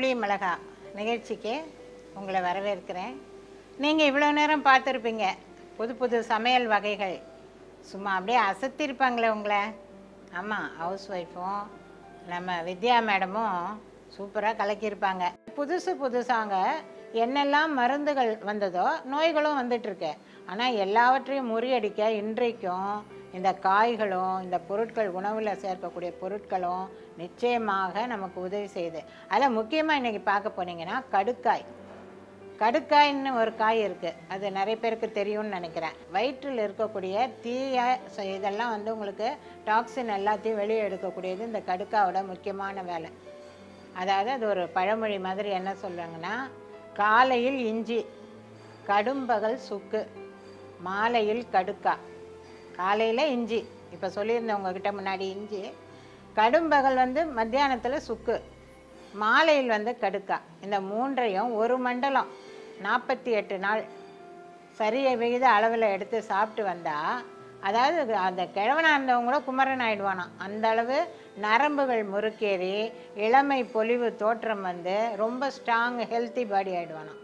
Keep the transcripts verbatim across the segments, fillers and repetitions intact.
புளி மிளகா நிகழ்ச்சிக்கு உங்களை வரவேற்கிறேன். நீங்கள் இவ்வளோ நேரம் பார்த்துருப்பீங்க புது புது சமையல் வகைகள். சும்மா அப்படியே அசத்திருப்பாங்களே உங்களை. ஆமாம், ஹவுஸ் ஒய்ஃபும் நம்ம வித்யா மேடமும் சூப்பராக கலக்கியிருப்பாங்க. புதுசு புதுசாங்க என்னெல்லாம் மருந்துகள் வந்ததோ நோய்களும் வந்துட்டுருக்கு. ஆனால் எல்லாவற்றையும் முறியடிக்க இன்றைக்கும் இந்த காய்களும் இந்த பொருட்கள், உணவில் சேர்க்கக்கூடிய பொருட்களும் நிச்சயமாக நமக்கு உதவி செய்யுது. அதில் முக்கியமாக இன்றைக்கி பார்க்க போனீங்கன்னா கடுக்காய். கடுக்காய்ன்னு ஒரு காய் இருக்குது, அது நிறைய பேருக்கு தெரியும்னு நினைக்கிறேன். வயிற்றில் இருக்கக்கூடிய தீய இதெல்லாம் வந்து உங்களுக்கு டாக்ஸின் எல்லாத்தையும் வெளியே எடுக்கக்கூடியது இந்த கடுக்காயோட முக்கியமான வேலை. அதாவது அது ஒரு பழமொழி மாதிரி என்ன சொல்கிறாங்கன்னா, காலையில் இஞ்சி, கடும்பகல் சுக்கு, மாலையில் கடுக்கா. காலையில் இஞ்சி, இப்போ சொல்லியிருந்தேன் உங்ககிட்ட முன்னாடி, இஞ்சி. கடும்பகல் வந்து மத்தியானத்தில் சுக்கு, மாலையில் வந்து கடுக்கா. இந்த மூன்றையும் ஒரு மண்டலம் நாற்பத்தி எட்டு நாள் சரிய விகித அளவில் எடுத்து சாப்பிட்டு வந்தால், அதாவது அந்த கிழவனாக இருந்தவங்கள குமரன் ஆகிடுவானாம். அந்த அளவு நரம்புகள் முறுக்கேறி இளமை பொலிவு தோற்றம் வந்து ரொம்ப ஸ்ட்ராங் ஹெல்த்தி பாடி ஆகிடுவானாம்.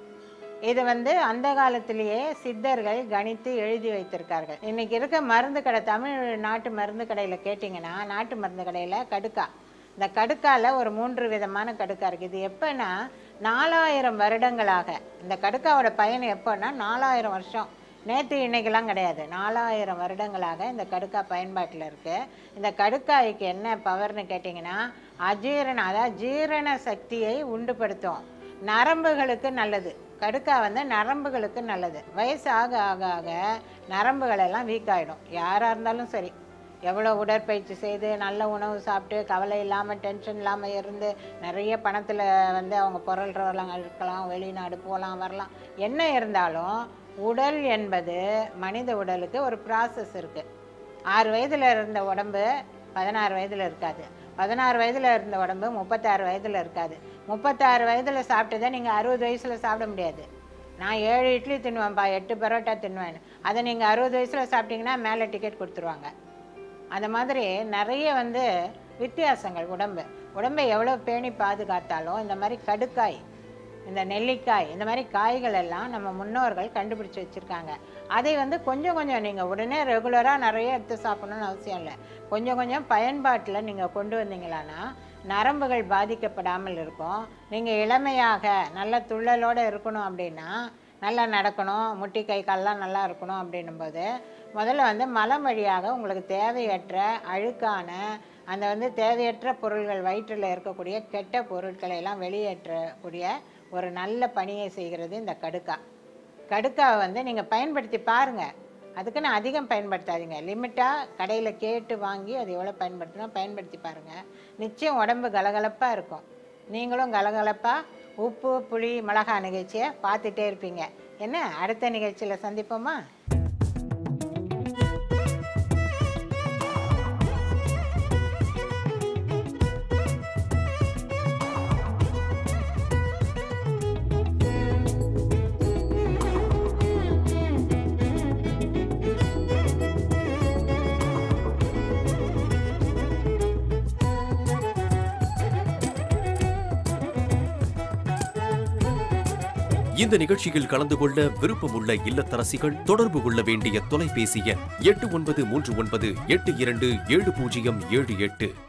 இது வந்து அந்த காலத்திலேயே சித்தர்கள் கணித்து எழுதி வைத்திருக்கார்கள். இன்றைக்கி இருக்க மருந்து கடை, தமிழ் நாட்டு மருந்து கடையில் கேட்டிங்கன்னா, நாட்டு மருந்து கடையில் கடுக்கா, இந்த கடுக்காவில் ஒரு மூன்று விதமான கடுக்கா இருக்குது. இது எப்போன்னா நாலாயிரம் வருடங்களாக இந்த கடுக்காவோட பயன் எப்போன்னா நாலாயிரம் வருஷம், நேற்று இன்னைக்கெல்லாம் கிடையாது, நாலாயிரம் வருடங்களாக இந்த கடுக்கா பயன்பாட்டில் இருக்குது. இந்த கடுக்காய்க்கு என்ன பவர்னு கேட்டிங்கன்னா, அஜீரண, அதாவது ஜீரண சக்தியை உண்டுபடுத்தும், நரம்புகளுக்கு நல்லது. கடுக்கா வந்து நரம்புகளுக்கு நல்லது. வயசு ஆக ஆக ஆக நரம்புகளெல்லாம் வீக் ஆகிடும். யாராக இருந்தாலும் சரி, எவ்வளோ உடற்பயிற்சி செய்து நல்ல உணவு சாப்பிட்டு கவலை இல்லாமல் டென்ஷன் இல்லாமல் இருந்து நிறைய பணத்தில் வந்து அவங்க பொருள்றவெல்லாம் இருக்கலாம், வெளிநாடு போகலாம் வரலாம், என்ன இருந்தாலும் உடல் என்பது மனித உடலுக்கு ஒரு ப்ராசஸ் இருக்குது. ஆறு வயதில் இருந்த உடம்பு பதினாறு வயதில் இருக்காது, பதினாறு வயதில் இருந்த உடம்பு முப்பத்தாறு வயதில் இருக்காது, முப்பத்தாறு வயதில் சாப்பிட்டதை நீங்கள் அறுபது வயசில் சாப்பிட முடியாது. நான் ஏழு இட்லி தின்னுவேன்ப்பா, எட்டு பரோட்டா தின்னுவேன், அதை நீங்கள் அறுபது வயசில் சாப்பிட்டீங்கன்னா மேலே டிக்கெட் கொடுத்துருவாங்க. அந்த மாதிரி நிறைய வந்து வித்தியாசங்கள். உடம்பு உடம்பை எவ்வளோ பேணி பாதுகாத்தாலும் இந்த மாதிரி கடுக்காய், இந்த நெல்லிக்காய், இந்த மாதிரி காய்கள் எல்லாம் நம்ம முன்னோர்கள் கண்டுபிடிச்சி வச்சுருக்காங்க. அதை வந்து கொஞ்சம் கொஞ்சம் நீங்கள் உடனே ரெகுலராக நிறைய எடுத்து சாப்பிடணும்னு அவசியம் இல்லை. கொஞ்சம் கொஞ்சம் பயன்பாட்டில் நீங்கள் கொண்டு வந்தீங்களான்னா நரம்புகள் பாதிக்கப்படாமல் இருக்கும். நீங்கள் இளமையாக நல்ல துள்ளலோடு இருக்கணும் அப்படின்னா, நல்லா நடக்கணும், முட்டி கை கால்லாம் நல்லா இருக்கணும் அப்படின்னும்போது முதல்ல வந்து மலம் வழியாக உங்களுக்கு தேவையற்ற அழுக்கான அந்த வந்து தேவையற்ற பொருள்கள், வயிற்றில் இருக்கக்கூடிய கெட்ட பொருட்களை எல்லாம் வெளியேற்றக்கூடிய ஒரு நல்ல பணியை செய்கிறது இந்த கடுக்கா. கடுக்காவை வந்து நீங்கள் பயன்படுத்தி பாருங்கள். அதுக்குன்னு அதிகம் பயன்படுத்தாதீங்க, லிமிட்டாக கடையில் கேட்டு வாங்கி அது எவ்வளோ பயன்படுத்தணும் பயன்படுத்தி பாருங்கள். நிச்சயம் உடம்பு கலகலப்பாக இருக்கும். நீங்களும் கலகலப்பாக உப்பு புளி மிளகா நிகழ்ச்சியை பார்த்துட்டே இருப்பீங்க. என்ன, அடுத்த நிகழ்ச்சியில் சந்திப்போமா? இந்த நிகழ்ச்சியில் கலந்து கொள்ள விருப்பமுள்ள இல்லத்தரசிகள் தொடர்பு கொள்ள வேண்டிய தொலைபேசி எண் எட்டு ஒன்பது மூன்று ஒன்பது எட்டு இரண்டு ஏழு பூஜ்ஜியம் ஏழு எட்டு.